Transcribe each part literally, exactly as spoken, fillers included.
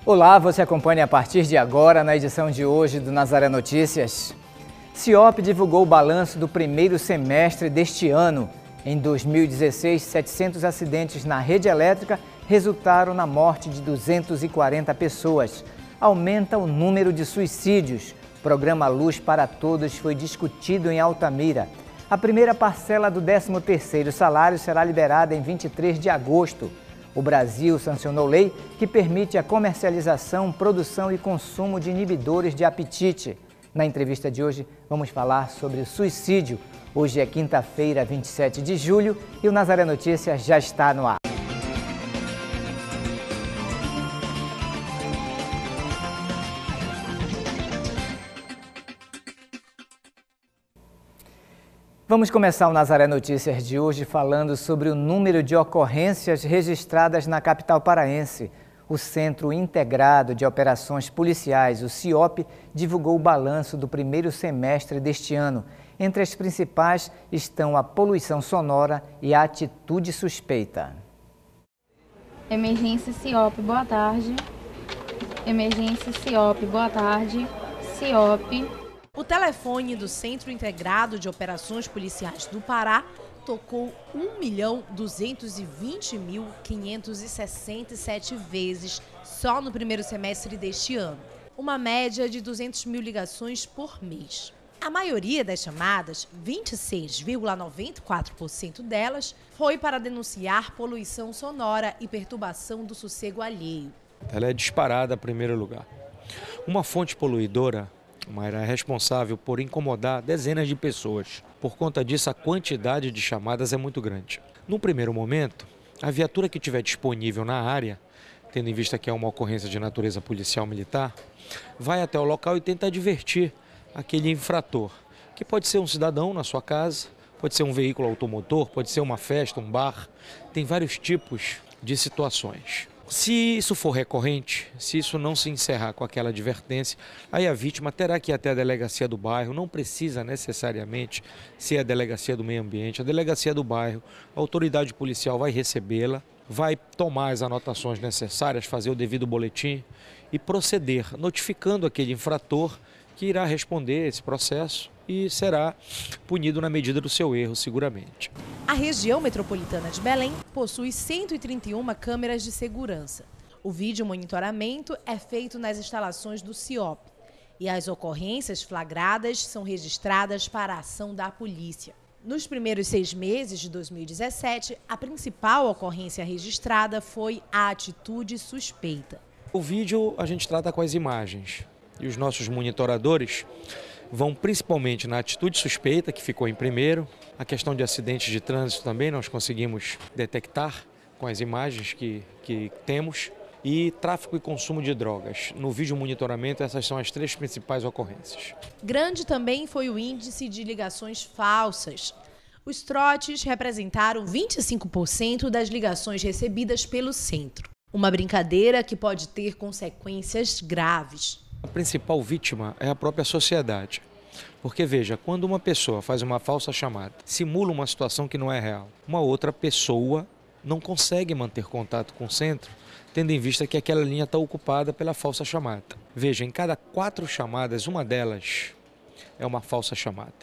Olá, você acompanha a partir de agora na edição de hoje do Nazaré Notícias. CIOP divulgou o balanço do primeiro semestre deste ano. Em dois mil e dezesseis, setecentos acidentes na rede elétrica resultaram na morte de duzentas e quarenta pessoas. Aumenta o número de suicídios. O programa Luz para Todos foi discutido em Altamira. A primeira parcela do décimo terceiro salário será liberada em vinte e três de agosto. O Brasil sancionou lei que permite a comercialização, produção e consumo de inibidores de apetite. Na entrevista de hoje, vamos falar sobre o suicídio. Hoje é quinta-feira, vinte e sete de julho, e o Nazaré Notícias já está no ar. Vamos começar o Nazaré Notícias de hoje falando sobre o número de ocorrências registradas na capital paraense. O Centro Integrado de Operações Policiais, o CIOP, divulgou o balanço do primeiro semestre deste ano. Entre as principais estão a poluição sonora e a atitude suspeita. Emergência CIOP, boa tarde. Emergência CIOP, boa tarde. CIOP. O telefone do Centro Integrado de Operações Policiais do Pará tocou um milhão duzentos e vinte mil quinhentos e sessenta e sete vezes só no primeiro semestre deste ano, uma média de duzentas mil ligações por mês. A maioria das chamadas, vinte e seis vírgula noventa e quatro por cento delas, foi para denunciar poluição sonora e perturbação do sossego alheio. Ela é disparada em primeiro lugar. Uma fonte poluidora mas é responsável por incomodar dezenas de pessoas. Por conta disso, a quantidade de chamadas é muito grande. No primeiro momento, a viatura que estiver disponível na área, tendo em vista que é uma ocorrência de natureza policial militar, vai até o local e tenta advertir aquele infrator, que pode ser um cidadão na sua casa, pode ser um veículo automotor, pode ser uma festa, um bar, tem vários tipos de situações. Se isso for recorrente, se isso não se encerrar com aquela advertência, aí a vítima terá que ir até a delegacia do bairro, não precisa necessariamente ser a delegacia do meio ambiente, a delegacia do bairro, a autoridade policial vai recebê-la, vai tomar as anotações necessárias, fazer o devido boletim e proceder, notificando aquele infrator que irá responder esse processo e será punido na medida do seu erro, seguramente. A região metropolitana de Belém possui cento e trinta e uma câmeras de segurança. O vídeo monitoramento é feito nas instalações do CIOP e as ocorrências flagradas são registradas para a ação da polícia. Nos primeiros seis meses de dois mil e dezessete, a principal ocorrência registrada foi a atitude suspeita. O vídeo a gente trata com as imagens e os nossos monitoradores vão principalmente na atitude suspeita, que ficou em primeiro. A questão de acidentes de trânsito também nós conseguimos detectar com as imagens que, que temos. E tráfico e consumo de drogas. No vídeo monitoramento, essas são as três principais ocorrências. Grande também foi o índice de ligações falsas. Os trotes representaram vinte e cinco por cento das ligações recebidas pelo centro. Uma brincadeira que pode ter consequências graves. A principal vítima é a própria sociedade. Porque, veja, quando uma pessoa faz uma falsa chamada, simula uma situação que não é real, uma outra pessoa não consegue manter contato com o centro, tendo em vista que aquela linha está ocupada pela falsa chamada. Veja, em cada quatro chamadas, uma delas é uma falsa chamada.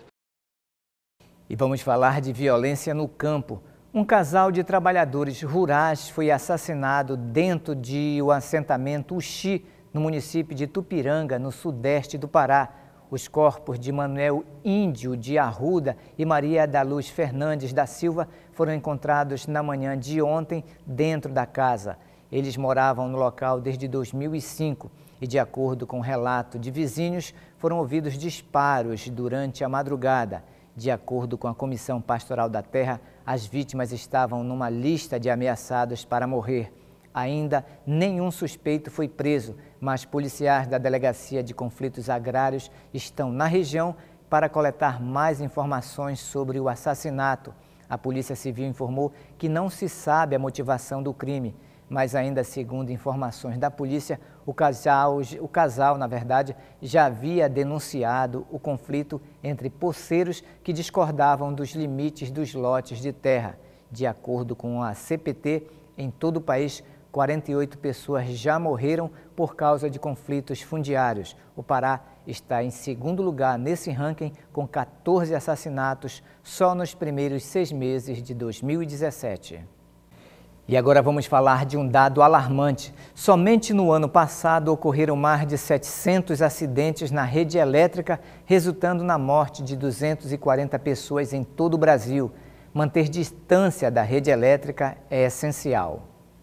E vamos falar de violência no campo. Um casal de trabalhadores rurais foi assassinado dentro de um assentamento Uxi, no município de Tupiranga, no sudeste do Pará. Os corpos de Manuel Índio de Arruda e Maria da Luz Fernandes da Silva foram encontrados na manhã de ontem dentro da casa. Eles moravam no local desde dois mil e cinco e, de acordo com o relato de vizinhos, foram ouvidos disparos durante a madrugada. De acordo com a Comissão Pastoral da Terra, as vítimas estavam numa lista de ameaçados para morrer. Ainda nenhum suspeito foi preso, mas policiais da Delegacia de Conflitos Agrários estão na região para coletar mais informações sobre o assassinato. A Polícia Civil informou que não se sabe a motivação do crime, mas ainda segundo informações da polícia, o casal, o casal, na verdade, já havia denunciado o conflito entre poceiros que discordavam dos limites dos lotes de terra. De acordo com a C P T, em todo o país, quarenta e oito pessoas já morreram por causa de conflitos fundiários. O Pará está em segundo lugar nesse ranking, com quatorze assassinatos só nos primeiros seis meses de dois mil e dezessete. E agora vamos falar de um dado alarmante. Somente no ano passado ocorreram mais de setecentos acidentes na rede elétrica, resultando na morte de duzentas e quarenta pessoas em todo o Brasil. Manter distância da rede elétrica é essencial.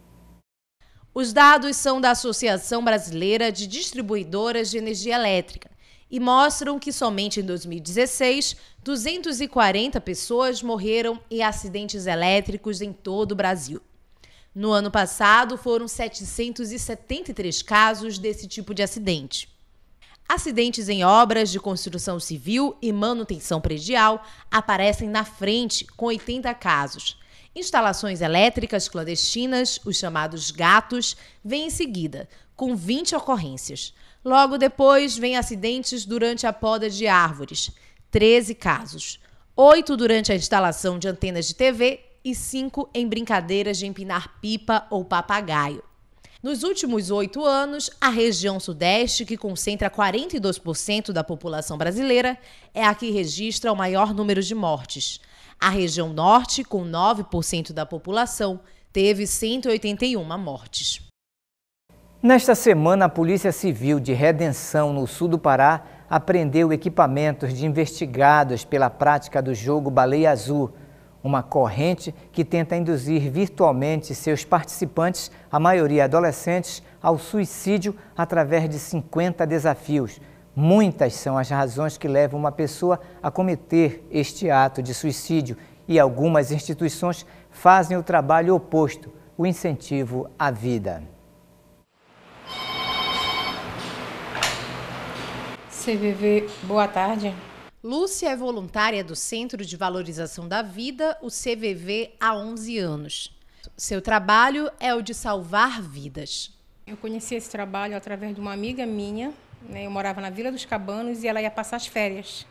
Os dados são da Associação Brasileira de Distribuidoras de Energia Elétrica e mostram que somente em dois mil e dezesseis, duzentas e quarenta pessoas morreram em acidentes elétricos em todo o Brasil. No ano passado, foram setecentos e setenta e três casos desse tipo de acidente. Acidentes em obras de construção civil e manutenção predial aparecem na frente, com oitenta casos. Instalações elétricas clandestinas, os chamados gatos, vêm em seguida, com vinte ocorrências. Logo depois, vem acidentes durante a poda de árvores, treze casos. oito durante a instalação de antenas de T V e cinco em brincadeiras de empinar pipa ou papagaio. Nos últimos oito anos, a região sudeste, que concentra quarenta e dois por cento da população brasileira, é a que registra o maior número de mortes. A região norte, com nove por cento da população, teve cento e oitenta e uma mortes. Nesta semana, a Polícia Civil de Redenção, no sul do Pará, apreendeu equipamentos de investigados pela prática do jogo Baleia Azul, uma corrente que tenta induzir virtualmente seus participantes, a maioria adolescentes, ao suicídio através de cinquenta desafios. Muitas são as razões que levam uma pessoa a cometer este ato de suicídio e algumas instituições fazem o trabalho oposto, o incentivo à vida. C V V, boa tarde. Lúcia é voluntária do Centro de Valorização da Vida, o C V V, há onze anos. Seu trabalho é o de salvar vidas. Eu conheci esse trabalho através de uma amiga minha, né? Eu morava na Vila dos Cabanos e ela ia passar as férias.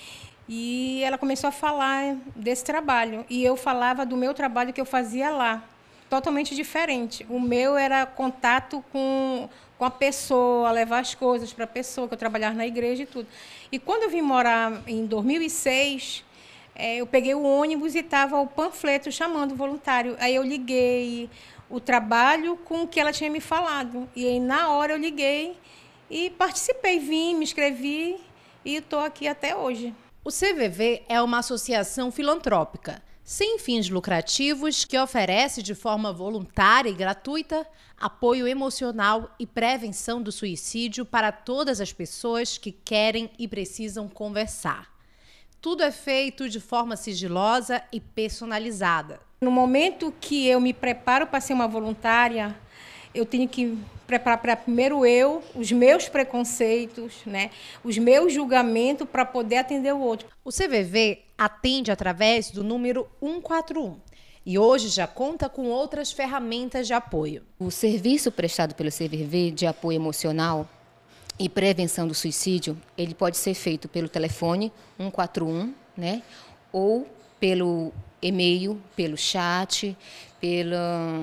E ela começou a falar desse trabalho. E eu falava do meu trabalho que eu fazia lá, totalmente diferente. O meu era contato com, com a pessoa, levar as coisas para a pessoa, que eu trabalhava na igreja e tudo. E quando eu vim morar em dois mil e seis, é, eu peguei o ônibus e estava o panfleto chamando o voluntário. Aí eu liguei o trabalho com o que ela tinha me falado. E aí, na hora, eu liguei e participei, vim, me inscrevi e estou aqui até hoje. O C V V é uma associação filantrópica, sem fins lucrativos, que oferece de forma voluntária e gratuita apoio emocional e prevenção do suicídio para todas as pessoas que querem e precisam conversar. Tudo é feito de forma sigilosa e personalizada. No momento que eu me preparo para ser uma voluntária, eu tenho que preparar para primeiro eu, os meus preconceitos, né, os meus julgamentos para poder atender o outro. O C V V atende através do número um quatro um e hoje já conta com outras ferramentas de apoio. O serviço prestado pelo C V V de apoio emocional e prevenção do suicídio, ele pode ser feito pelo telefone um quatro um, né, ou pelo e-mail, pelo chat, pelo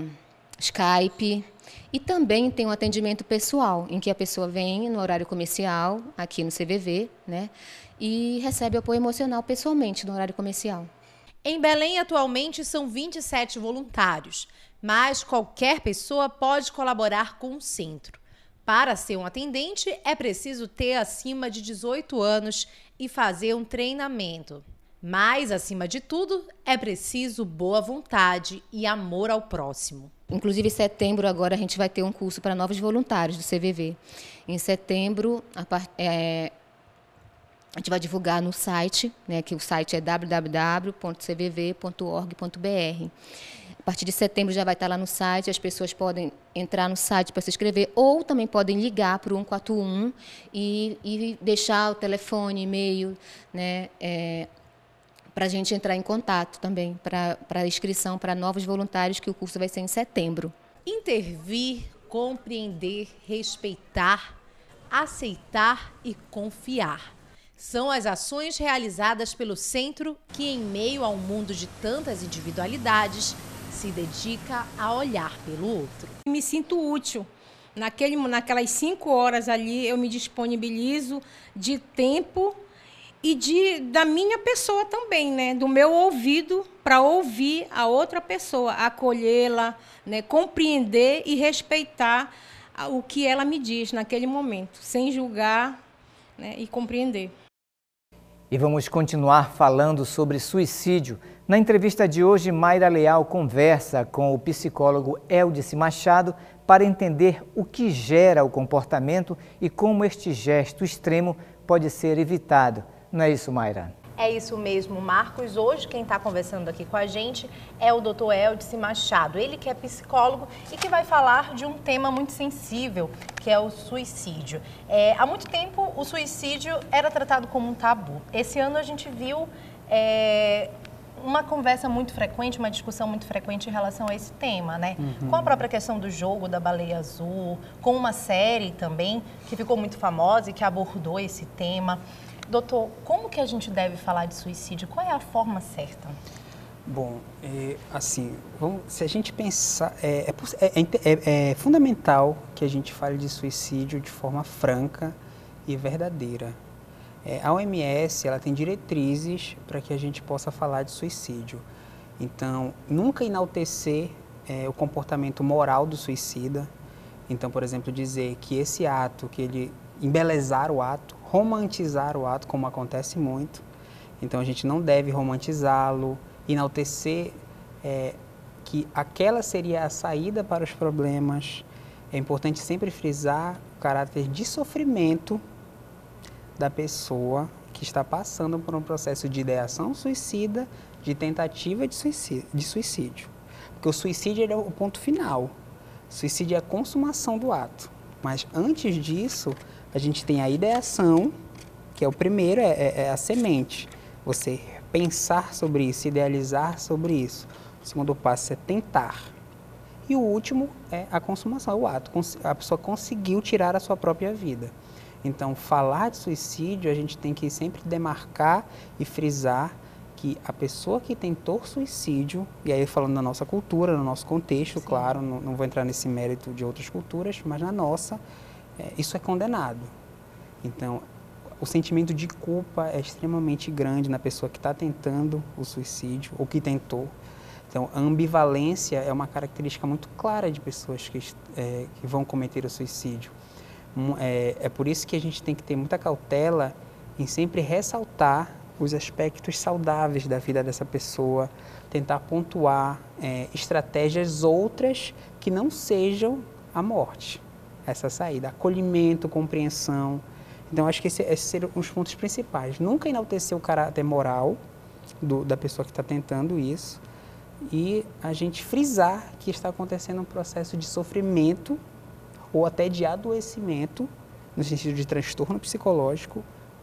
Skype. E também tem um atendimento pessoal, em que a pessoa vem no horário comercial, aqui no C V V, né, e recebe apoio emocional pessoalmente no horário comercial. Em Belém, atualmente, são vinte e sete voluntários, mas qualquer pessoa pode colaborar com o centro. Para ser um atendente, é preciso ter acima de dezoito anos e fazer um treinamento. Mas, acima de tudo, é preciso boa vontade e amor ao próximo. Inclusive, em setembro, agora, a gente vai ter um curso para novos voluntários do C V V. Em setembro, a, é, a gente vai divulgar no site, né, que o site é w w w ponto c v v ponto org ponto b r. A partir de setembro já vai estar lá no site, as pessoas podem entrar no site para se inscrever ou também podem ligar para o um quatro um e, e deixar o telefone, e-mail, né, é, para a gente entrar em contato também, para a inscrição para novos voluntários, que o curso vai ser em setembro. Intervir, compreender, respeitar, aceitar e confiar. São as ações realizadas pelo centro que, em meio a um mundo de tantas individualidades, se dedica a olhar pelo outro. Me sinto útil. Naquele, naquelas cinco horas ali, eu me disponibilizo de tempo e de, da minha pessoa também, né? Do meu ouvido para ouvir a outra pessoa, acolhê-la, né? Compreender e respeitar o que ela me diz naquele momento, sem julgar, né? E compreender. E vamos continuar falando sobre suicídio. Na entrevista de hoje, Mayra Leal conversa com o psicólogo Eldice Machado para entender o que gera o comportamento e como este gesto extremo pode ser evitado. Não é isso, Mayra? É isso mesmo, Marcos. Hoje quem está conversando aqui com a gente é o doutor Eldice Machado. Ele que é psicólogo e que vai falar de um tema muito sensível, que é o suicídio. É, há muito tempo o suicídio era tratado como um tabu. Esse ano a gente viu é, uma conversa muito frequente, uma discussão muito frequente em relação a esse tema, né? Uhum. Com a própria questão do jogo da baleia azul, com uma série também que ficou muito famosa e que abordou esse tema. Doutor, como que a gente deve falar de suicídio? Qual é a forma certa? Bom, é, assim, vamos, se a gente pensar, é, é, é, é fundamental que a gente fale de suicídio de forma franca e verdadeira. É, a O M S ela tem diretrizes para que a gente possa falar de suicídio. Então, nunca enaltecer é, o comportamento moral do suicida. Então, por exemplo, dizer que esse ato, que ele embelezar o ato, romantizar o ato, como acontece muito. Então, a gente não deve romantizá-lo, enaltecer é, que aquela seria a saída para os problemas. É importante sempre frisar o caráter de sofrimento da pessoa que está passando por um processo de ideação suicida, de tentativa de suicídio. De suicídio. Porque o suicídio é o ponto final. O suicídio é a consumação do ato. Mas antes disso, a gente tem a ideação, que é o primeiro, é, é a semente. Você pensar sobre isso, idealizar sobre isso. O segundo passo é tentar. E o último é a consumação, o ato. A pessoa conseguiu tirar a sua própria vida. Então, falar de suicídio, a gente tem que sempre demarcar e frisar que a pessoa que tentou suicídio, e aí falando na nossa cultura, no nosso contexto, Sim. claro, não, não vou entrar nesse mérito de outras culturas, mas na nossa, é, isso é condenado. Então, o sentimento de culpa é extremamente grande na pessoa que está tentando o suicídio, ou que tentou. Então, a ambivalência é uma característica muito clara de pessoas que, é, que vão cometer o suicídio. É, é por isso que a gente tem que ter muita cautela em sempre ressaltar os aspectos saudáveis da vida dessa pessoa, tentar pontuar é, estratégias outras que não sejam a morte, essa saída, acolhimento, compreensão. Então, acho que esse, esses seriam os pontos principais. Nunca enaltecer o caráter moral do, da pessoa que está tentando isso e a gente frisar que está acontecendo um processo de sofrimento ou até de adoecimento, no sentido de transtorno psicológico,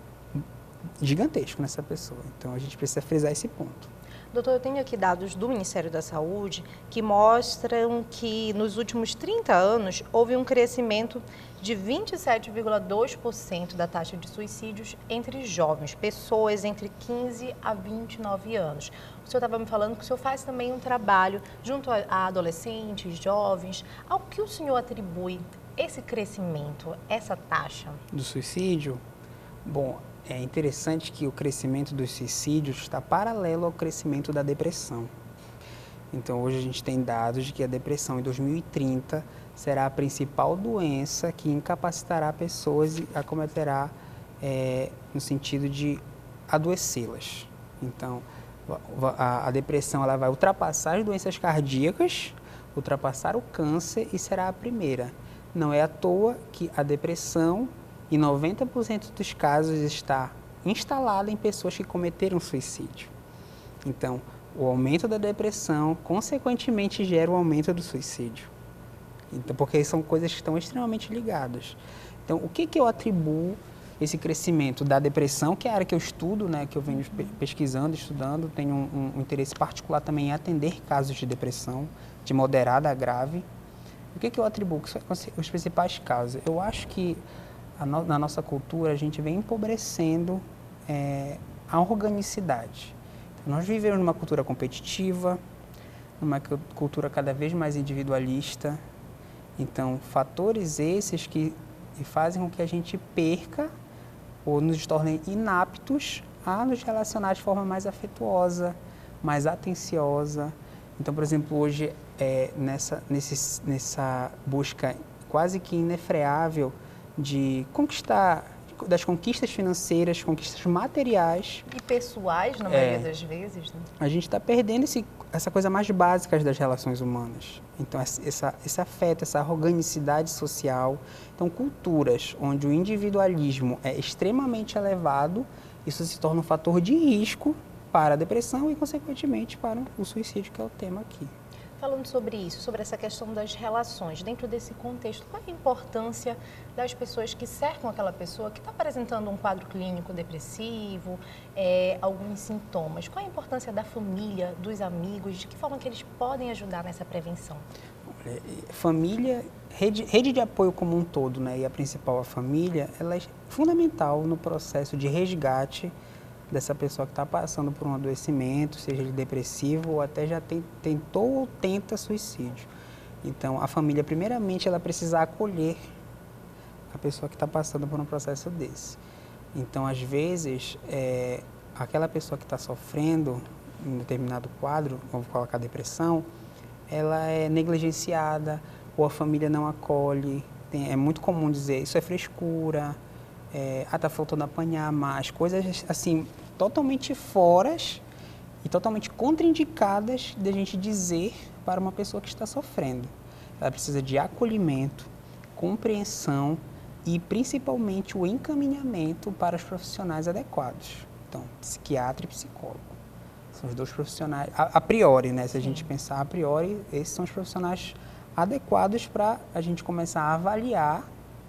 gigantesco nessa pessoa. Então, a gente precisa frisar esse ponto. Doutor, eu tenho aqui dados do Ministério da Saúde que mostram que nos últimos trinta anos houve um crescimento de vinte e sete vírgula dois por cento da taxa de suicídios entre jovens, pessoas entre quinze a vinte e nove anos. O senhor estava me falando que o senhor faz também um trabalho junto a adolescentes, jovens. Ao que o senhor atribui esse crescimento, essa taxa? Do suicídio? Bom, é interessante que o crescimento dos suicídios está paralelo ao crescimento da depressão. Então, hoje a gente tem dados de que a depressão em dois mil e trinta será a principal doença que incapacitará pessoas e acometerá é, no sentido de adoecê-las. Então, a, a depressão ela vai ultrapassar as doenças cardíacas, ultrapassar o câncer e será a primeira. Não é à toa que a depressão, em noventa por cento dos casos, está instalada em pessoas que cometeram suicídio. Então, o aumento da depressão, consequentemente, gera o aumento do suicídio. Então, porque são coisas que estão extremamente ligadas. Então, o que, que eu atribuo esse crescimento da depressão, que é a área que eu estudo, né, que eu venho pesquisando, estudando, tenho um, um interesse particular também em atender casos de depressão, de moderada a grave. O que, que eu atribuo? Os principais casos. Eu acho que No, na nossa cultura, a gente vem empobrecendo é, a organicidade. Então, nós vivemos numa cultura competitiva, numa cultura cada vez mais individualista. Então, fatores esses que fazem com que a gente perca ou nos tornem inaptos a nos relacionar de forma mais afetuosa, mais atenciosa. Então, por exemplo, hoje, é, nessa, nesse, nessa busca quase que inefreável de conquistar, das conquistas financeiras, conquistas materiais. E pessoais, na maioria é, das vezes. Né? A gente está perdendo esse, essa coisa mais básica das relações humanas. Então, essa, esse afeto, essa organicidade social. Então, culturas onde o individualismo é extremamente elevado, isso se torna um fator de risco para a depressão e, consequentemente, para o suicídio, que é o tema aqui. Falando sobre isso, sobre essa questão das relações, dentro desse contexto, qual é a importância das pessoas que cercam aquela pessoa que está apresentando um quadro clínico depressivo, é, alguns sintomas? Qual é a importância da família, dos amigos, de que forma que eles podem ajudar nessa prevenção? Família, rede, rede de apoio como um todo, né, e a principal, a família, ela é fundamental no processo de resgate dessa pessoa que está passando por um adoecimento, seja ele depressivo ou até já tem, tentou ou tenta suicídio. Então, a família, primeiramente, ela precisa acolher a pessoa que está passando por um processo desse. Então, às vezes, é, aquela pessoa que está sofrendo em determinado quadro, vamos colocar depressão, ela é negligenciada ou a família não acolhe. Tem, é muito comum dizer, isso é frescura, É, ah, tá faltando apanhar mais, coisas assim, totalmente foras e totalmente contraindicadas de a gente dizer para uma pessoa que está sofrendo. Ela precisa de acolhimento, compreensão e principalmente o encaminhamento para os profissionais adequados. Então, psiquiatra e psicólogo. São os dois profissionais, a, a priori, né? Se a gente pensar a priori, esses são os profissionais adequados para a gente começar a avaliar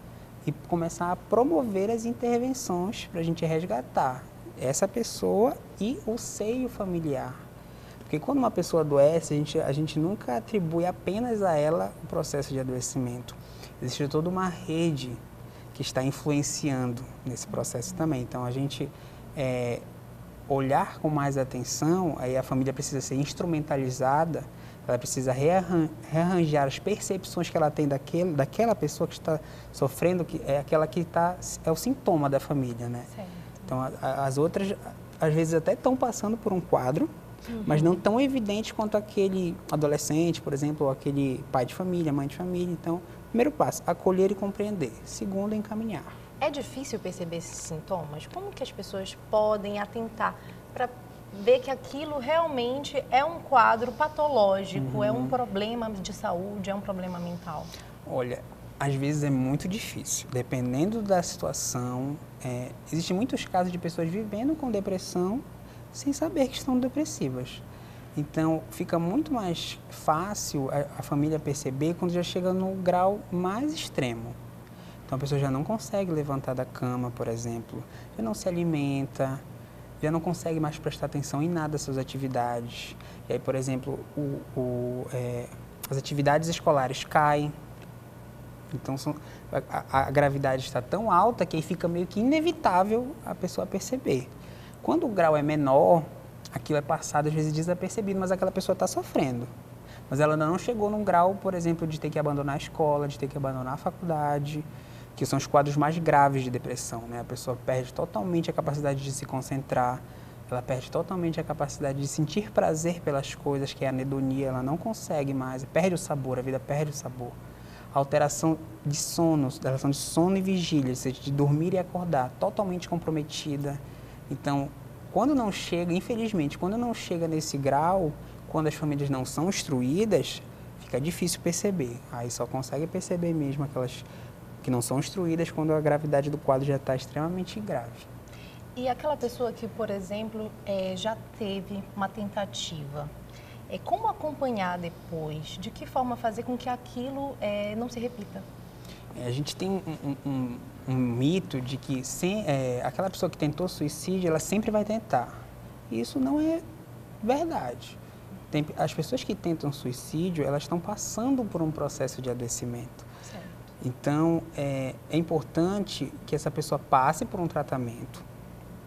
e começar a promover as intervenções para a gente resgatar essa pessoa e o seio familiar. Porque quando uma pessoa adoece, a gente, a gente nunca atribui apenas a ela o processo de adoecimento. Existe toda uma rede que está influenciando nesse processo também. Então, a gente é, olhar com mais atenção, aí a família precisa ser instrumentalizada, ela precisa rearran rearranjar as percepções que ela tem daquele, daquela pessoa que está sofrendo, que é aquela que está, é o sintoma da família, né? Certo. Então, a, a, as outras, às vezes, até estão passando por um quadro, uhum. mas não tão evidente quanto aquele adolescente, por exemplo, ou aquele pai de família, mãe de família. Então, primeiro passo, acolher e compreender. Segundo, encaminhar. É difícil perceber esses sintomas? Como que as pessoas podem atentar para ver que aquilo realmente é um quadro patológico, uhum. é um problema de saúde, é um problema mental? Olha, às vezes é muito difícil, dependendo da situação. É, existem muitos casos de pessoas vivendo com depressão sem saber que estão depressivas. Então, fica muito mais fácil a, a família perceber quando já chega no grau mais extremo. Então, a pessoa já não consegue levantar da cama, por exemplo, já não se alimenta, já não consegue mais prestar atenção em nada das suas atividades. E aí, por exemplo, o, o, é, as atividades escolares caem. Então, são, a, a gravidade está tão alta que aí fica meio que inevitável a pessoa perceber. Quando o grau é menor, aquilo é passado, às vezes, desapercebido, mas aquela pessoa está sofrendo. Mas ela ainda não chegou num grau, por exemplo, de ter que abandonar a escola, de ter que abandonar a faculdade, que são os quadros mais graves de depressão, né? A pessoa perde totalmente a capacidade de se concentrar, ela perde totalmente a capacidade de sentir prazer pelas coisas, que é a anedonia, ela não consegue mais, perde o sabor, a vida perde o sabor. A alteração de sono, a relação de sono e vigília, ou seja, de dormir e acordar, totalmente comprometida. Então, quando não chega, infelizmente, quando não chega nesse grau, quando as famílias não são instruídas, fica difícil perceber. Aí só consegue perceber mesmo aquelas que não são instruídas quando a gravidade do quadro já está extremamente grave. E aquela pessoa que, por exemplo, é, já teve uma tentativa, é, como acompanhar depois? De que forma fazer com que aquilo é, não se repita? É, a gente tem um, um, um mito de que sem, é, aquela pessoa que tentou suicídio, ela sempre vai tentar. E isso não é verdade. Tem, as pessoas que tentam suicídio, elas estão passando por um processo de adoecimento. Certo. Então, é, é importante que essa pessoa passe por um tratamento.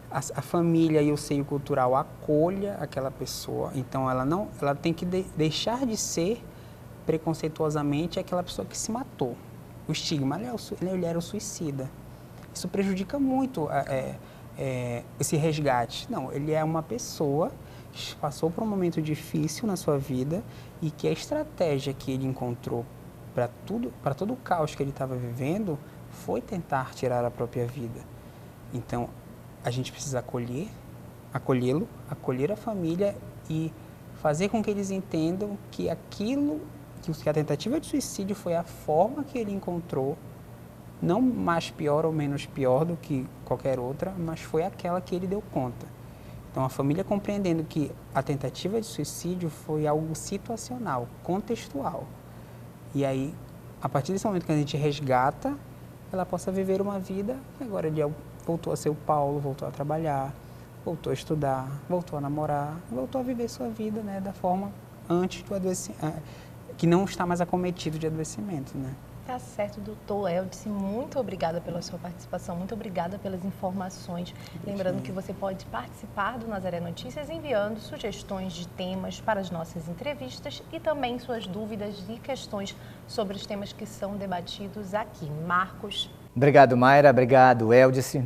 a, a família e o seio cultural acolha aquela pessoa. Então, ela, não, ela tem que de, deixar de ser preconceituosamente aquela pessoa que se matou. O estigma, ele, é o, ele era o suicida. Isso prejudica muito é, é, esse resgate. Não, ele é uma pessoa que passou por um momento difícil na sua vida e que a estratégia que ele encontrou para tudo, para todo o caos que ele estava vivendo foi tentar tirar a própria vida. Então, a gente precisa acolher, acolhê-lo, acolher a família e fazer com que eles entendam que aquilo, que a tentativa de suicídio foi a forma que ele encontrou, não mais pior ou menos pior do que qualquer outra, mas foi aquela que ele deu conta. Então, a família compreendendo que a tentativa de suicídio foi algo situacional, contextual. E aí, a partir desse momento que a gente resgata, ela possa viver uma vida, agora ele voltou a ser o Paulo, voltou a trabalhar, voltou a estudar, voltou a namorar, voltou a viver sua vida, né, da forma antes do adoecimento, que não está mais acometido de adoecimento, né? Tá certo, doutor Eldice, muito obrigada pela sua participação, muito obrigada pelas informações. Lembrando que você pode participar do Nazaré Notícias enviando sugestões de temas para as nossas entrevistas e também suas dúvidas e questões sobre os temas que são debatidos aqui. Marcos. Obrigado, Mayra. Obrigado, Eldice.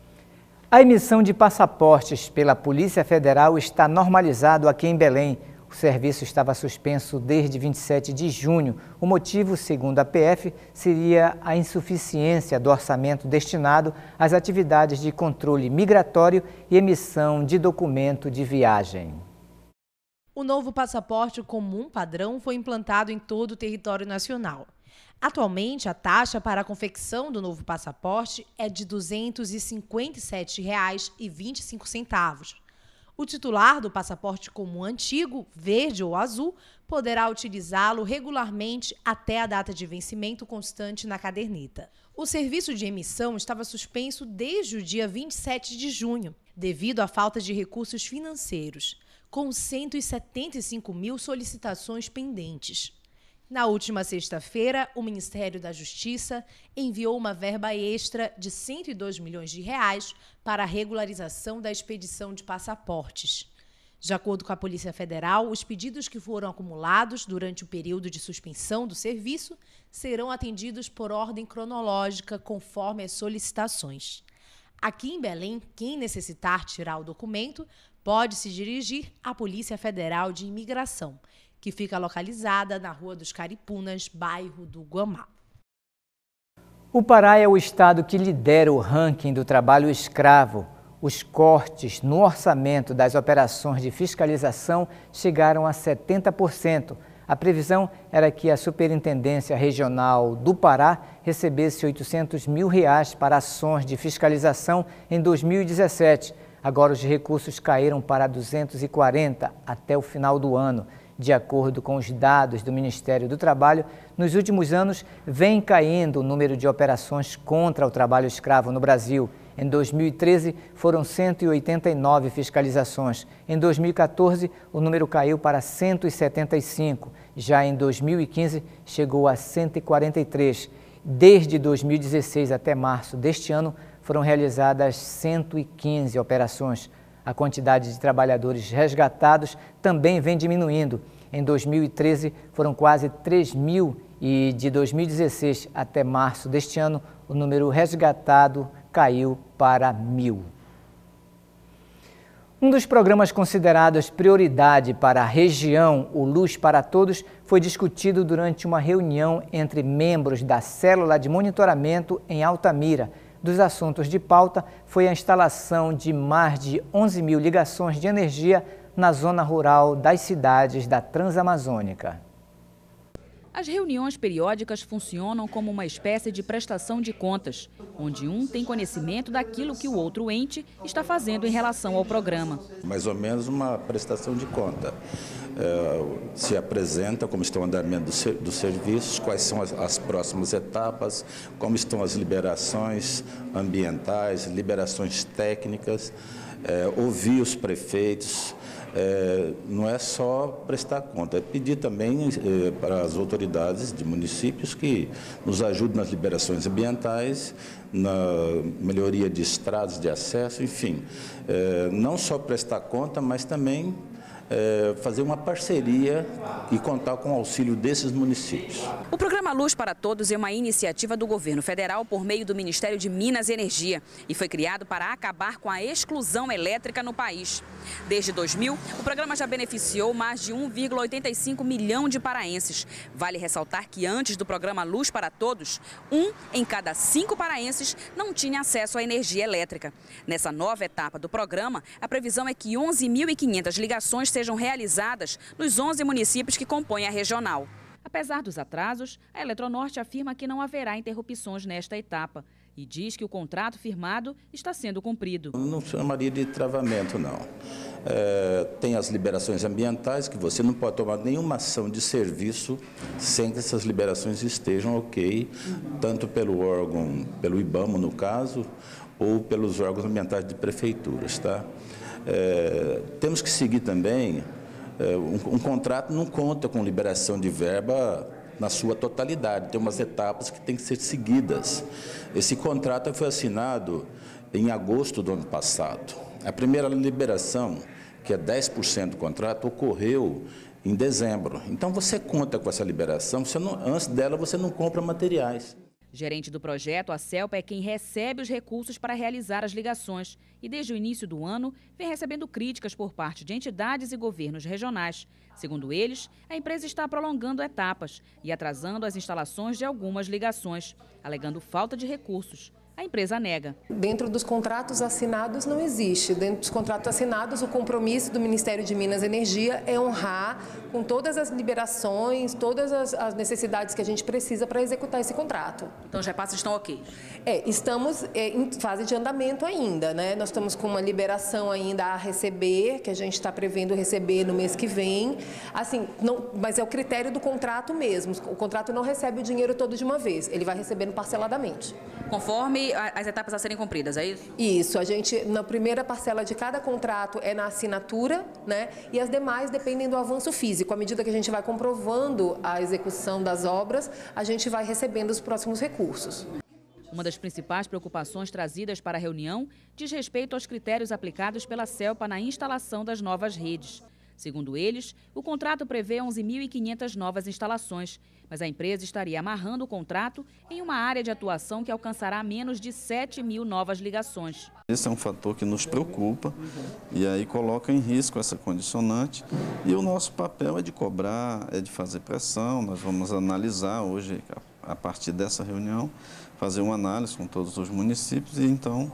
A emissão de passaportes pela Polícia Federal está normalizado aqui em Belém. O serviço estava suspenso desde vinte e sete de junho. O motivo, segundo a P F, seria a insuficiência do orçamento destinado às atividades de controle migratório e emissão de documento de viagem. O novo passaporte comum padrão foi implantado em todo o território nacional. Atualmente, a taxa para a confecção do novo passaporte é de duzentos e cinquenta e sete reais e vinte e cinco centavos. O titular do passaporte comum antigo, verde ou azul, poderá utilizá-lo regularmente até a data de vencimento constante na caderneta. O serviço de emissão estava suspenso desde o dia vinte e sete de junho, devido à falta de recursos financeiros, com cento e setenta e cinco mil solicitações pendentes. Na última sexta-feira, o Ministério da Justiça enviou uma verba extra de cento e dois milhões de reais para a regularização da expedição de passaportes. De acordo com a Polícia Federal, os pedidos que foram acumulados durante o período de suspensão do serviço serão atendidos por ordem cronológica, conforme as solicitações. Aqui em Belém, quem necessitar tirar o documento pode se dirigir à Polícia Federal de Imigração, que fica localizada na Rua dos Caripunas, bairro do Guamá. O Pará é o estado que lidera o ranking do trabalho escravo. Os cortes no orçamento das operações de fiscalização chegaram a setenta por cento. A previsão era que a Superintendência Regional do Pará recebesse oitocentos mil reais para ações de fiscalização em dois mil e dezessete. Agora os recursos caíram para duzentos e quarenta até o final do ano. De acordo com os dados do Ministério do Trabalho, nos últimos anos vem caindo o número de operações contra o trabalho escravo no Brasil. Em dois mil e treze, foram cento e oitenta e nove fiscalizações. Em dois mil e quatorze, o número caiu para cento e setenta e cinco. Já em dois mil e quinze, chegou a cento e quarenta e três. Desde dois mil e dezesseis até março deste ano, foram realizadas cento e quinze operações. A quantidade de trabalhadores resgatados também vem diminuindo. Em dois mil e treze, foram quase três mil e de dois mil e dezesseis até março deste ano, o número resgatado caiu para mil. Um dos programas considerados prioridade para a região, o Luz para Todos, foi discutido durante uma reunião entre membros da Célula de Monitoramento em Altamira. Dos assuntos de pauta foi a instalação de mais de onze mil ligações de energia na zona rural das cidades da Transamazônica. As reuniões periódicas funcionam como uma espécie de prestação de contas, onde um tem conhecimento daquilo que o outro ente está fazendo em relação ao programa. Mais ou menos uma prestação de conta. É, se apresenta como estão o andamento dos, dos serviços, quais são as, as próximas etapas, como estão as liberações ambientais, liberações técnicas. é, ouvir os prefeitos, é, não é só prestar conta, é pedir também é, para as autoridades de municípios que nos ajudem nas liberações ambientais, na melhoria de estradas de acesso, enfim, é, não só prestar conta, mas também É, fazer uma parceria e contar com o auxílio desses municípios. O programa Luz para Todos é uma iniciativa do governo federal por meio do Ministério de Minas e Energia e foi criado para acabar com a exclusão elétrica no país. Desde dois mil, o programa já beneficiou mais de um vírgula oitenta e cinco milhão de paraenses. Vale ressaltar que antes do programa Luz para Todos, um em cada cinco paraenses não tinha acesso à energia elétrica. Nessa nova etapa do programa, a previsão é que onze mil e quinhentas ligações sejam realizadas nos onze municípios que compõem a regional. Apesar dos atrasos, a Eletronorte afirma que não haverá interrupções nesta etapa e diz que o contrato firmado está sendo cumprido. Não chamaria de travamento, não. É, tem as liberações ambientais, que você não pode tomar nenhuma ação de serviço sem que essas liberações estejam ok, tanto pelo órgão, pelo IBAMA no caso, ou pelos órgãos ambientais de prefeituras, tá? É, temos que seguir também, é, um, um contrato não conta com liberação de verba na sua totalidade, tem umas etapas que têm que ser seguidas. Esse contrato foi assinado em agosto do ano passado. A primeira liberação, que é dez por cento do contrato, ocorreu em dezembro. Então você conta com essa liberação, você não, antes dela você não compra materiais. Gerente do projeto, a CELPA é quem recebe os recursos para realizar as ligações e, desde o início do ano, vem recebendo críticas por parte de entidades e governos regionais. Segundo eles, a empresa está prolongando etapas e atrasando as instalações de algumas ligações, alegando falta de recursos. A empresa nega. Dentro dos contratos assinados não existe. Dentro dos contratos assinados, o compromisso do Ministério de Minas e Energia é honrar com todas as liberações, todas as, as necessidades que a gente precisa para executar esse contrato. Então os repasses estão ok? É, estamos é, em fase de andamento ainda, né? Nós estamos com uma liberação ainda a receber, que a gente está prevendo receber no mês que vem. Assim, não, mas é o critério do contrato mesmo. O contrato não recebe o dinheiro todo de uma vez, ele vai recebendo parceladamente. Conforme as etapas a serem cumpridas, é isso? Isso, a gente, na primeira parcela de cada contrato é na assinatura, né? E as demais dependem do avanço físico. À medida que a gente vai comprovando a execução das obras, a gente vai recebendo os próximos recursos. Uma das principais preocupações trazidas para a reunião diz respeito aos critérios aplicados pela CELPA na instalação das novas redes. Segundo eles, o contrato prevê onze mil e quinhentas novas instalações, mas a empresa estaria amarrando o contrato em uma área de atuação que alcançará menos de sete mil novas ligações. Esse é um fator que nos preocupa e aí coloca em risco essa condicionante. E o nosso papel é de cobrar, é de fazer pressão. Nós vamos analisar hoje, a partir dessa reunião, fazer uma análise com todos os municípios e então,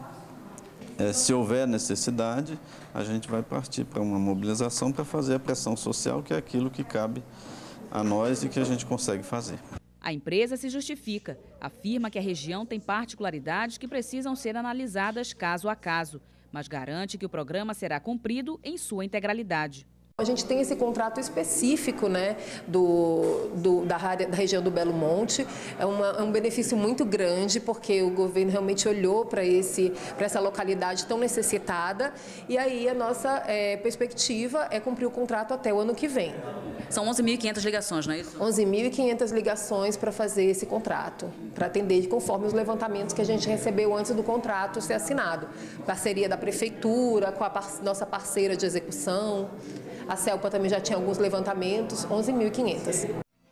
é, se houver necessidade, a gente vai partir para uma mobilização para fazer a pressão social, que é aquilo que cabe a nós e que a gente consegue fazer. A empresa se justifica, afirma que a região tem particularidades que precisam ser analisadas caso a caso, mas garante que o programa será cumprido em sua integralidade. A gente tem esse contrato específico, né, do, do, da, área, da região do Belo Monte. É, uma, é um benefício muito grande, porque o governo realmente olhou para essa localidade tão necessitada. E aí a nossa é, perspectiva é cumprir o contrato até o ano que vem. São onze mil e quinhentas ligações, não é isso? onze mil e quinhentas ligações para fazer esse contrato, para atender conforme os levantamentos que a gente recebeu antes do contrato ser assinado. Parceria da Prefeitura, com a par nossa parceira de execução. A CELPA também já tinha alguns levantamentos, onze mil e quinhentas.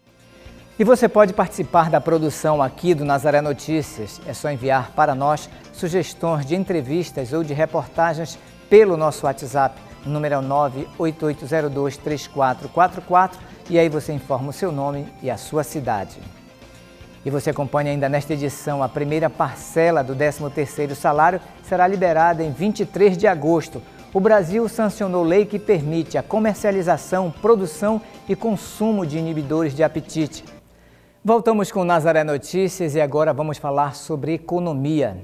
E você pode participar da produção aqui do Nazaré Notícias. É só enviar para nós sugestões de entrevistas ou de reportagens pelo nosso WhatsApp. O número é o nove oito oito zero dois três quatro quatro quatro e aí você informa o seu nome e a sua cidade. E você acompanha ainda nesta edição, a primeira parcela do décimo terceiro salário será liberada em vinte e três de agosto. O Brasil sancionou lei que permite a comercialização, produção e consumo de inibidores de apetite. Voltamos com o Nazaré Notícias e agora vamos falar sobre economia.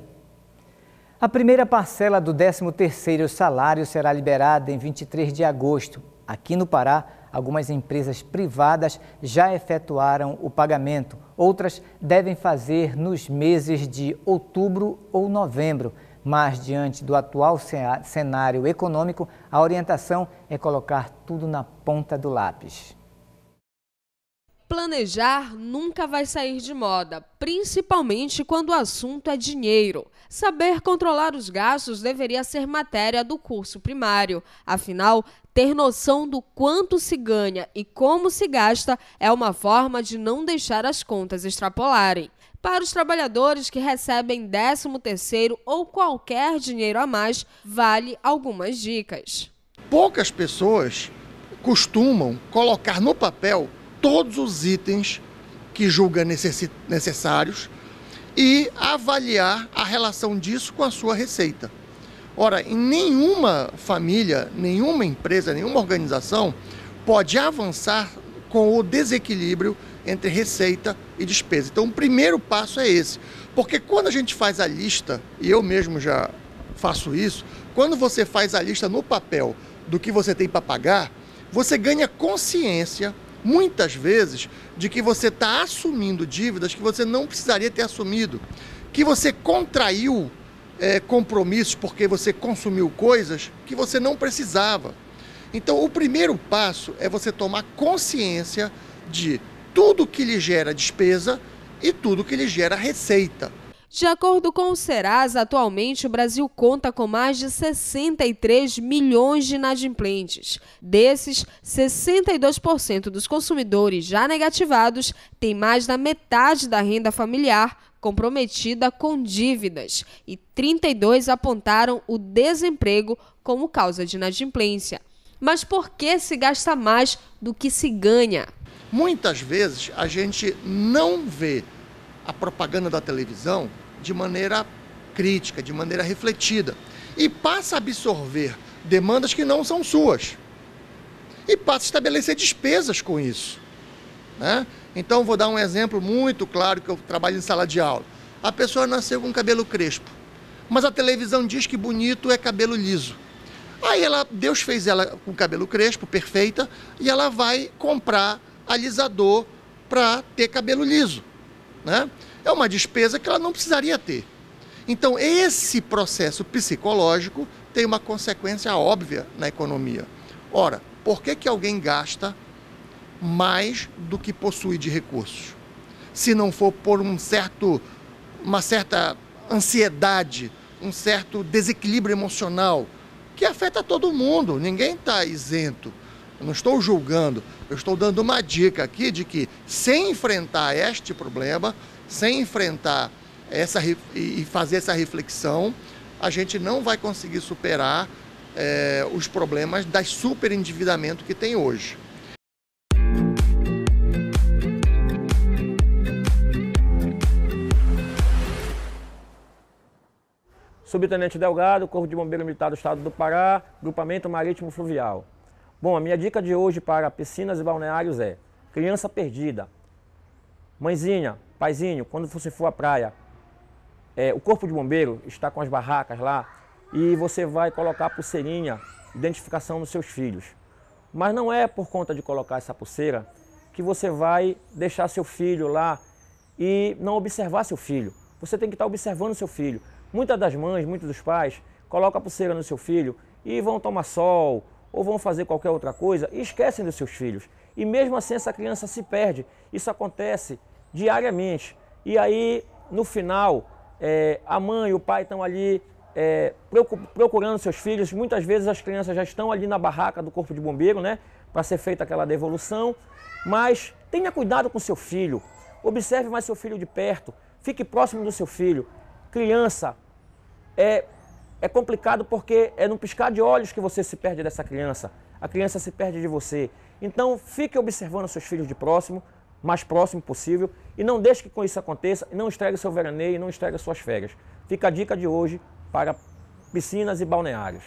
A primeira parcela do décimo terceiro salário será liberada em vinte e três de agosto. Aqui no Pará, algumas empresas privadas já efetuaram o pagamento. Outras devem fazer nos meses de outubro ou novembro. Mas, diante do atual cenário econômico, a orientação é colocar tudo na ponta do lápis. Planejar nunca vai sair de moda, principalmente quando o assunto é dinheiro. Saber controlar os gastos deveria ser matéria do curso primário. Afinal, ter noção do quanto se ganha e como se gasta é uma forma de não deixar as contas extrapolarem. Para os trabalhadores que recebem décimo terceiro ou qualquer dinheiro a mais, vale algumas dicas. Poucas pessoas costumam colocar no papel todos os itens que julga necessários e avaliar a relação disso com a sua receita. Ora, em nenhuma família, nenhuma empresa, nenhuma organização pode avançar com o desequilíbrio entre receita e despesa. Então, o primeiro passo é esse, porque quando a gente faz a lista, e eu mesmo já faço isso, quando você faz a lista no papel do que você tem para pagar, você ganha consciência muitas vezes, de que você está assumindo dívidas que você não precisaria ter assumido, que você contraiu é, compromissos porque você consumiu coisas que você não precisava. Então, o primeiro passo é você tomar consciência de tudo que lhe gera despesa e tudo que lhe gera receita. De acordo com o Serasa, atualmente o Brasil conta com mais de sessenta e três milhões de inadimplentes. Desses, sessenta e dois por cento dos consumidores já negativados têm mais da metade da renda familiar comprometida com dívidas e trinta e dois apontaram o desemprego como causa de inadimplência. Mas por que se gasta mais do que se ganha? Muitas vezes a gente não vê a propaganda da televisão de maneira crítica, de maneira refletida, e passa a absorver demandas que não são suas, e passa a estabelecer despesas com isso, né? Então, vou dar um exemplo muito claro, que eu trabalho em sala de aula. A pessoa nasceu com cabelo crespo, mas a televisão diz que bonito é cabelo liso. Aí ela, Deus fez ela com cabelo crespo, perfeita, e ela vai comprar alisador para ter cabelo liso, né? É uma despesa que ela não precisaria ter. Então, esse processo psicológico tem uma consequência óbvia na economia. Ora, por que que alguém gasta mais do que possui de recursos? Se não for por um certo, uma certa ansiedade, um certo desequilíbrio emocional, que afeta todo mundo, ninguém está isento. Eu não estou julgando, eu estou dando uma dica aqui de que, sem enfrentar este problema, sem enfrentar essa, e fazer essa reflexão, a gente não vai conseguir superar é, os problemas das superendividamento que tem hoje. Subtenente Delgado, Corpo de Bombeiro Militar do Estado do Pará, Grupamento Marítimo Fluvial. Bom, a minha dica de hoje para piscinas e balneários é: criança perdida. Mãezinha, paizinho, quando você for à praia, é, o Corpo de Bombeiro está com as barracas lá e você vai colocar a pulseirinha, identificação dos seus filhos. Mas não é por conta de colocar essa pulseira que você vai deixar seu filho lá e não observar seu filho. Você tem que estar observando seu filho. Muitas das mães, muitos dos pais, colocam a pulseira no seu filho e vão tomar sol ou vão fazer qualquer outra coisa e esquecem dos seus filhos. E mesmo assim essa criança se perde. Isso acontece diariamente. E aí, no final, é, a mãe e o pai estão ali é, procurando seus filhos. Muitas vezes as crianças já estão ali na barraca do Corpo de Bombeiro, né, para ser feita aquela devolução. Mas tenha cuidado com seu filho. Observe mais seu filho de perto. Fique próximo do seu filho. Criança, é, é complicado porque é no piscar de olhos que você se perde dessa criança. A criança se perde de você. Então, fique observando seus filhos de próximo, mais próximo possível, e não deixe que com isso aconteça, e não estrague seu veraneio, e não estrague suas férias. Fica a dica de hoje para piscinas e balneários.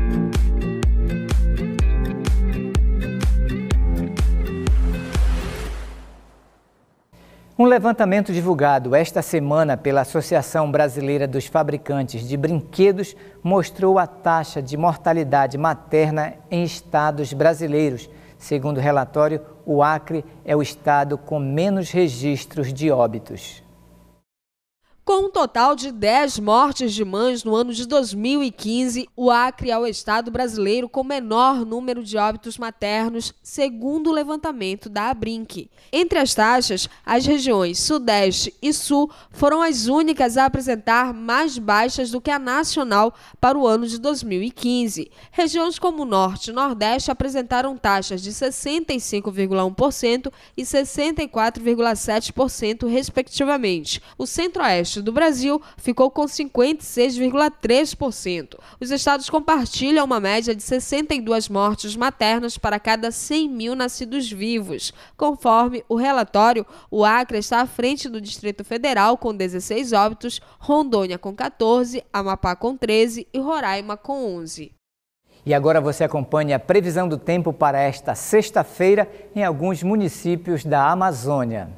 Um levantamento divulgado esta semana pela Associação Brasileira dos Fabricantes de Brinquedos mostrou a taxa de mortalidade materna em estados brasileiros. Segundo o relatório, o Acre é o estado com menos registros de óbitos. Com um total de dez mortes de mães no ano de dois mil e quinze, o Acre é o estado brasileiro com menor número de óbitos maternos, segundo o levantamento da Abrinq. Entre as taxas, as regiões Sudeste e Sul foram as únicas a apresentar mais baixas do que a nacional para o ano de dois mil e quinze. Regiões como o Norte e Nordeste apresentaram taxas de sessenta e cinco vírgula um por cento e sessenta e quatro vírgula sete por cento, respectivamente. O Centro-Oeste do Brasil ficou com cinquenta e seis vírgula três por cento. Os estados compartilham uma média de sessenta e duas mortes maternas para cada cem mil nascidos vivos. Conforme o relatório, o Acre está à frente do Distrito Federal com dezesseis óbitos, Rondônia com quatorze, Amapá com treze e Roraima com onze. E agora você acompanha a previsão do tempo para esta sexta-feira em alguns municípios da Amazônia.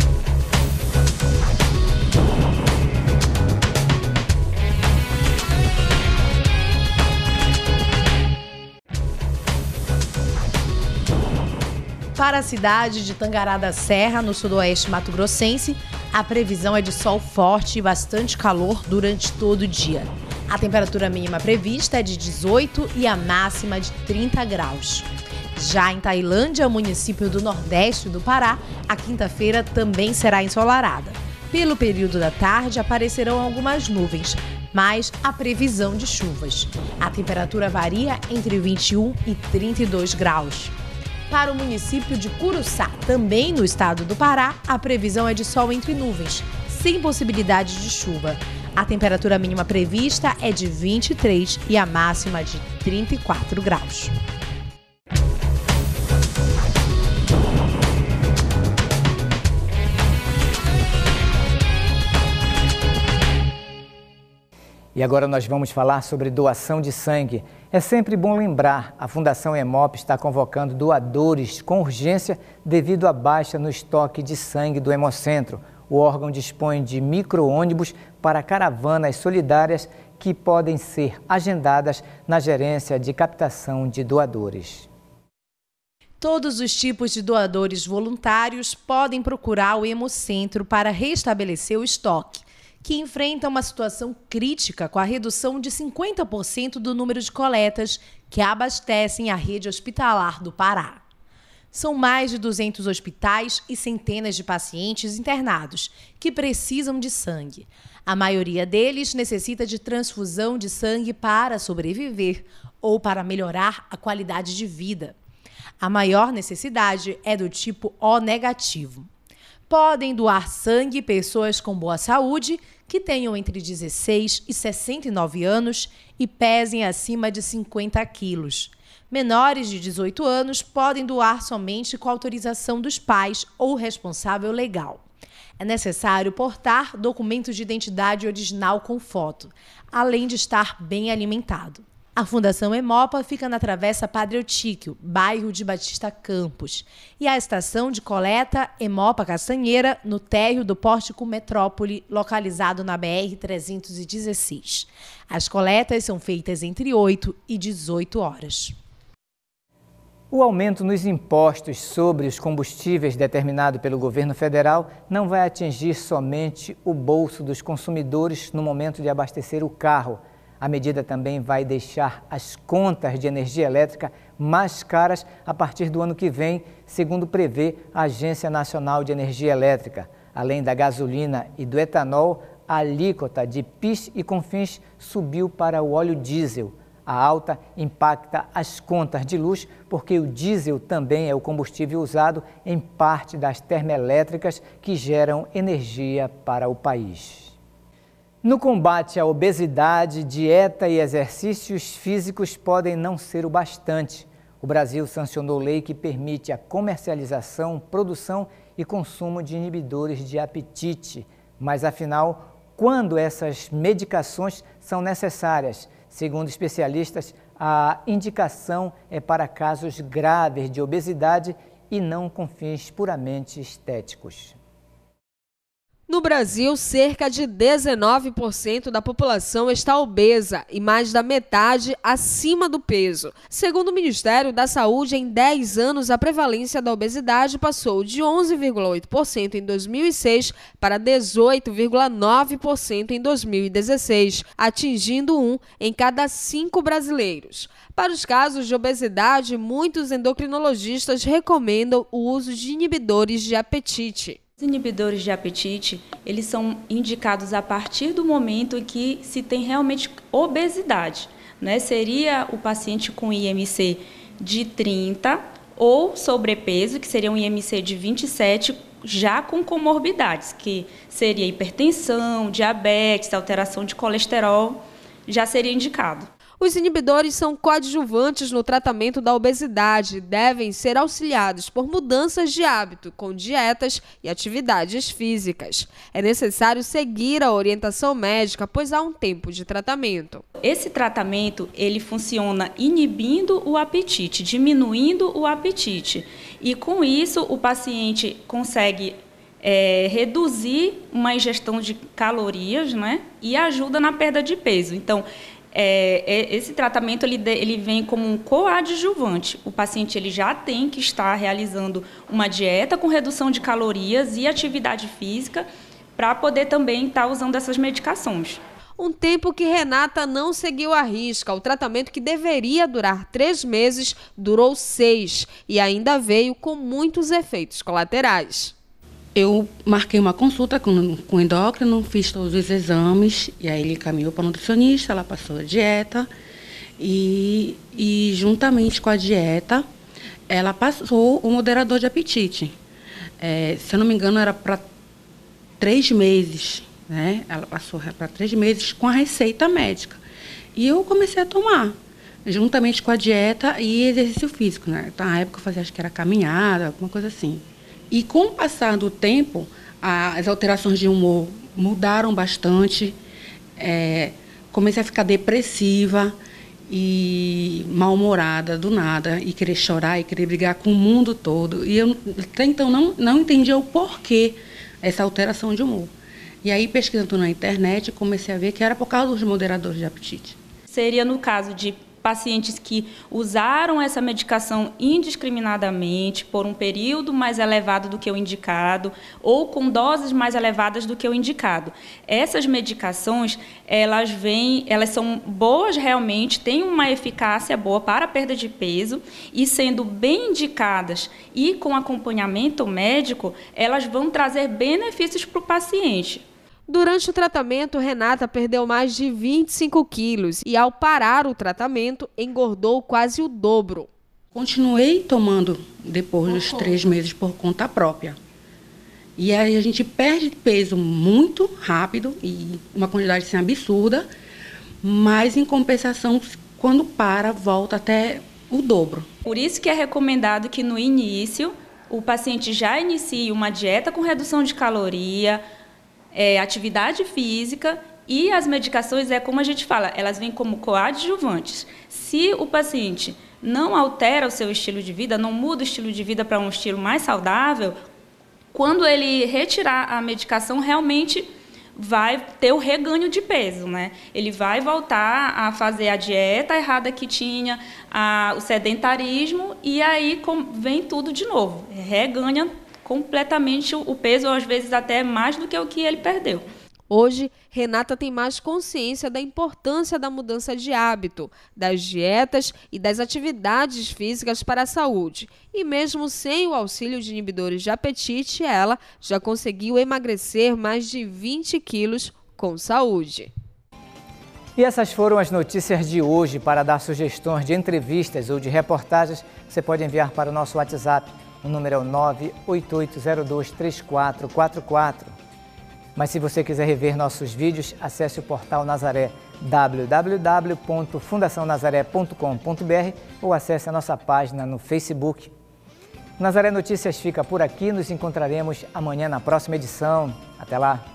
Para a cidade de Tangará da Serra, no sudoeste mato-grossense, a previsão é de sol forte e bastante calor durante todo o dia. A temperatura mínima prevista é de dezoito e a máxima de trinta graus. Já em Tailândia, município do nordeste do Pará, a quinta-feira também será ensolarada. Pelo período da tarde aparecerão algumas nuvens, mas há previsão de chuvas. A temperatura varia entre vinte e um e trinta e dois graus. Para o município de Curuçá, também no estado do Pará, a previsão é de sol entre nuvens, sem possibilidade de chuva. A temperatura mínima prevista é de vinte e três e a máxima de trinta e quatro graus. E agora nós vamos falar sobre doação de sangue. É sempre bom lembrar, a Fundação Hemop está convocando doadores com urgência devido à baixa no estoque de sangue do Hemocentro. O órgão dispõe de micro-ônibus para caravanas solidárias que podem ser agendadas na gerência de captação de doadores. Todos os tipos de doadores voluntários podem procurar o Hemocentro para restabelecer o estoque, que enfrenta uma situação crítica com a redução de cinquenta por cento do número de coletas que abastecem a rede hospitalar do Pará. São mais de duzentos hospitais e centenas de pacientes internados que precisam de sangue. A maioria deles necessita de transfusão de sangue para sobreviver ou para melhorar a qualidade de vida. A maior necessidade é do tipo O negativo. Podem doar sangue pessoas com boa saúde, que tenham entre dezesseis e sessenta e nove anos e pesem acima de cinquenta quilos. Menores de dezoito anos podem doar somente com autorização dos pais ou responsável legal. É necessário portar documentos de identidade original com foto, além de estar bem alimentado. A Fundação Hemopa fica na Travessa Padre Eutíquio, bairro de Batista Campos, e a estação de coleta Hemopa Castanheira, no térreo do Pórtico Metrópole, localizado na B R trezentos e dezesseis. As coletas são feitas entre oito e dezoito horas. O aumento nos impostos sobre os combustíveis determinado pelo governo federal não vai atingir somente o bolso dos consumidores no momento de abastecer o carro. A medida também vai deixar as contas de energia elétrica mais caras a partir do ano que vem, segundo prevê a Agência Nacional de Energia Elétrica. Além da gasolina e do etanol, a alíquota de PIS e CONFINS subiu para o óleo diesel. A alta impacta as contas de luz porque o diesel também é o combustível usado em parte das termoelétricas que geram energia para o país. No combate à obesidade, dieta e exercícios físicos podem não ser o bastante. O Brasil sancionou lei que permite a comercialização, produção e consumo de inibidores de apetite. Mas, afinal, quando essas medicações são necessárias? Segundo especialistas, a indicação é para casos graves de obesidade e não com fins puramente estéticos. No Brasil, cerca de dezenove por cento da população está obesa e mais da metade acima do peso. Segundo o Ministério da Saúde, em dez anos, a prevalência da obesidade passou de onze vírgula oito por cento em dois mil e seis para dezoito vírgula nove por cento em dois mil e dezesseis, atingindo um em cada cinco brasileiros. Para os casos de obesidade, muitos endocrinologistas recomendam o uso de inibidores de apetite. Os inibidores de apetite, eles são indicados a partir do momento em que se tem realmente obesidade, né? Seria o paciente com I M C de trinta ou sobrepeso, que seria um I M C de vinte e sete, já com comorbidades, que seria hipertensão, diabetes, alteração de colesterol, já seria indicado. Os inibidores são coadjuvantes no tratamento da obesidade e devem ser auxiliados por mudanças de hábito, com dietas e atividades físicas. É necessário seguir a orientação médica, pois há um tempo de tratamento. Esse tratamento, ele funciona inibindo o apetite, diminuindo o apetite. E com isso, o paciente consegue é, reduzir uma ingestão de calorias, né, e ajuda na perda de peso. Então, É, esse tratamento ele, ele vem como um coadjuvante. O paciente ele já tem que estar realizando uma dieta com redução de calorias e atividade física para poder também estar usando essas medicações. Um tempo que Renata não seguiu à risca. O tratamento que deveria durar três meses durou seis e ainda veio com muitos efeitos colaterais. Eu marquei uma consulta com, com o endócrino, fiz todos os exames, e aí ele caminhou para a nutricionista, ela passou a dieta, e, e juntamente com a dieta, ela passou o moderador de apetite. É, se eu não me engano, era para três meses, né? Ela passou para três meses com a receita médica. E eu comecei a tomar, juntamente com a dieta e exercício físico, né? Na época eu fazia, acho que era caminhada, alguma coisa assim. E com o passar do tempo, as alterações de humor mudaram bastante. É, comecei a ficar depressiva e mal-humorada do nada, e querer chorar e querer brigar com o mundo todo. E eu até então não, não entendia o porquê essa alteração de humor. E aí, pesquisando na internet, comecei a ver que era por causa dos moderadores de apetite. Seria no caso de pacientes que usaram essa medicação indiscriminadamente por um período mais elevado do que o indicado ou com doses mais elevadas do que o indicado. Essas medicações, elas vêm, elas são boas realmente, têm uma eficácia boa para a perda de peso e, sendo bem indicadas e com acompanhamento médico, elas vão trazer benefícios para o paciente. Durante o tratamento, Renata perdeu mais de vinte e cinco quilos e, ao parar o tratamento, engordou quase o dobro. Continuei tomando depois dos três meses por conta própria. E aí a gente perde peso muito rápido e uma quantidade assim, absurda, mas em compensação, quando para, volta até o dobro. Por isso que é recomendado que no início o paciente já inicie uma dieta com redução de caloria, É, atividade física, e as medicações, é como a gente fala, elas vêm como coadjuvantes. Se o paciente não altera o seu estilo de vida, não muda o estilo de vida para um estilo mais saudável, quando ele retirar a medicação, realmente vai ter o reganho de peso, né? Ele vai voltar a fazer a dieta errada que tinha, a, o sedentarismo, e aí com, vem tudo de novo, reganha completamente o peso, ou às vezes até mais do que o que ele perdeu. Hoje, Renata tem mais consciência da importância da mudança de hábito, das dietas e das atividades físicas para a saúde. E mesmo sem o auxílio de inibidores de apetite, ela já conseguiu emagrecer mais de vinte quilos com saúde. E essas foram as notícias de hoje. Para dar sugestões de entrevistas ou de reportagens, você pode enviar para o nosso WhatsApp. O número é o nove oito oito zero dois três quatro quatro quatro. Mas se você quiser rever nossos vídeos, acesse o portal Nazaré, w w w ponto fundação nazaré ponto com ponto b r, ou acesse a nossa página no Facebook. Nazaré Notícias fica por aqui, nos encontraremos amanhã na próxima edição. Até lá!